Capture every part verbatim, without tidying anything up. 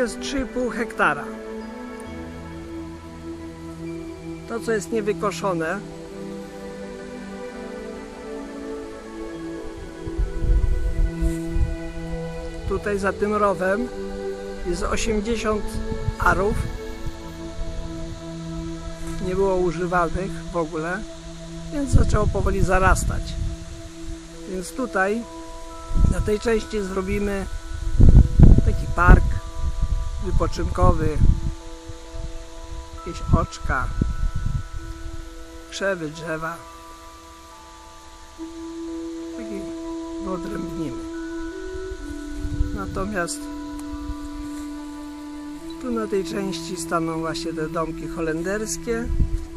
jest trzy i pół hektara. To, co jest niewykoszone, tutaj za tym rowem jest osiemdziesiąt arów. Nie było używanych w ogóle, więc zaczęło powoli zarastać. Więc tutaj na tej części zrobimy taki park wypoczynkowy, jakieś oczka, krzewy, drzewa. Taki wyodrębnimy. Natomiast tu na tej części staną właśnie te domki holenderskie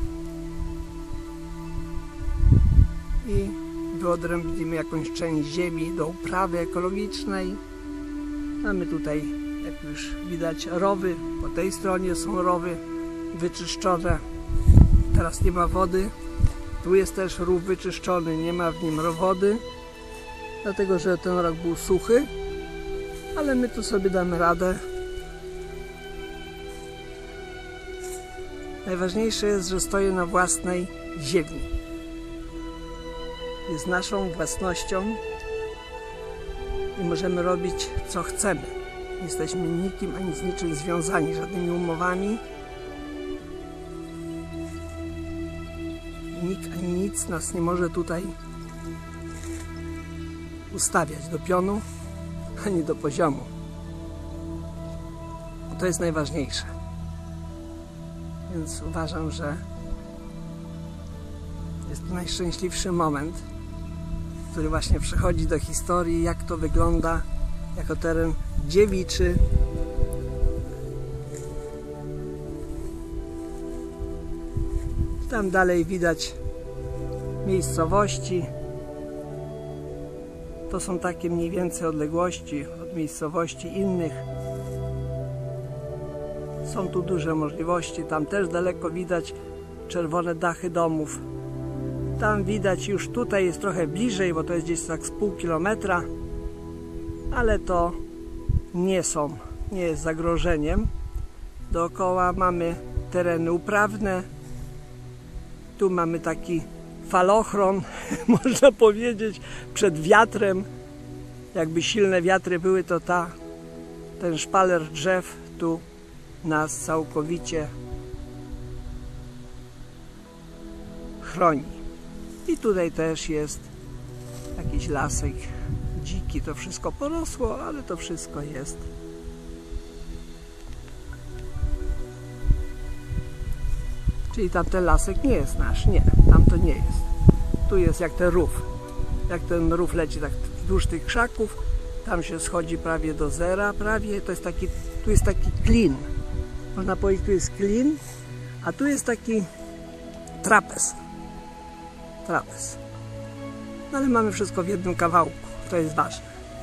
i wyodrębnimy jakąś część ziemi do uprawy ekologicznej. Mamy tutaj, jak już widać, rowy. Po tej stronie są rowy wyczyszczone. Teraz nie ma wody. Tu jest też rów wyczyszczony, nie ma w nim wody, dlatego że ten rok był suchy, ale my tu sobie damy radę. Najważniejsze jest, że stoję na własnej ziemi. Jest naszą własnością i możemy robić, co chcemy. Nie jesteśmy nikim ani z niczym związani, żadnymi umowami. Nikt ani nic nas nie może tutaj ustawiać do pionu, ani do poziomu. To jest najważniejsze. Więc uważam, że jest to najszczęśliwszy moment, który właśnie przechodzi do historii, jak to wygląda jako teren dziewiczy. Tam dalej widać miejscowości. To są takie mniej więcej odległości od miejscowości innych. Są tu duże możliwości. Tam też daleko widać czerwone dachy domów. Tam widać, już tutaj jest trochę bliżej, bo to jest gdzieś tak z pół kilometra, ale to nie są, nie jest zagrożeniem. Dookoła mamy tereny uprawne. Tu mamy taki falochron, można powiedzieć, przed wiatrem. Jakby silne wiatry były, to ta, ten szpaler drzew tu nas całkowicie chroni. I tutaj też jest jakiś lasek dziki, to wszystko porosło, ale to wszystko jest. Czyli tamten lasek nie jest nasz, nie, tam to nie jest. Tu jest jak ten rów, jak ten rów leci tak wzdłuż tych krzaków, tam się schodzi prawie do zera, prawie, to jest taki, tu jest taki klin. Można powiedzieć, tu jest klin, a tu jest taki trapez. Trapez. No ale mamy wszystko w jednym kawałku, to jest ważne.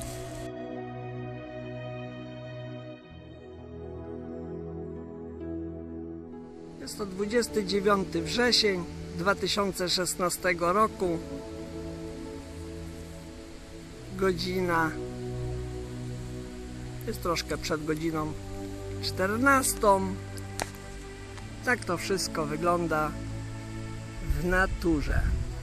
Jest to dwudziesty dziewiąty wrzesień dwa tysiące szesnastego roku. Godzina jest troszkę przed godziną czternastą. Tak to wszystko wygląda w naturze.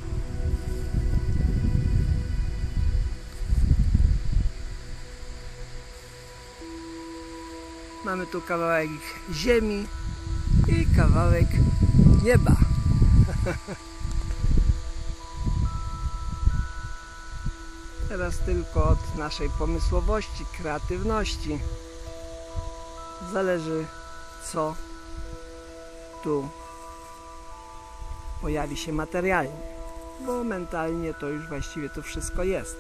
Mamy tu kawałek ziemi i kawałek nieba. Teraz tylko od naszej pomysłowości, kreatywności zależy, co tu pojawi się materialnie, bo mentalnie to już właściwie to wszystko jest.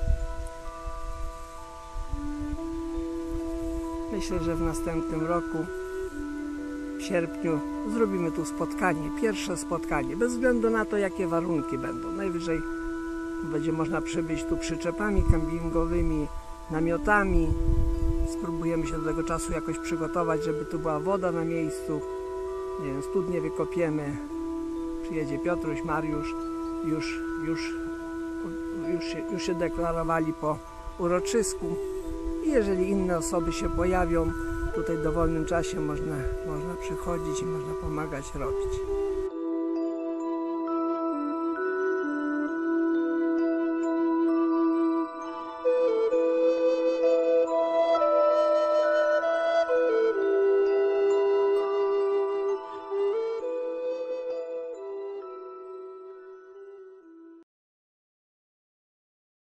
Myślę, że w następnym roku, w sierpniu, zrobimy tu spotkanie, pierwsze spotkanie, bez względu na to, jakie warunki będą. Najwyżej będzie można przybyć tu przyczepami kempingowymi, namiotami. Spróbujemy się do tego czasu jakoś przygotować, żeby tu była woda na miejscu. Nie wiem, studnie wykopiemy. Przyjedzie Piotruś, Mariusz. Już, już, już, się, już się deklarowali po uroczysku. I jeżeli inne osoby się pojawią, Tutaj w dowolnym czasie można, można przychodzić i można pomagać robić.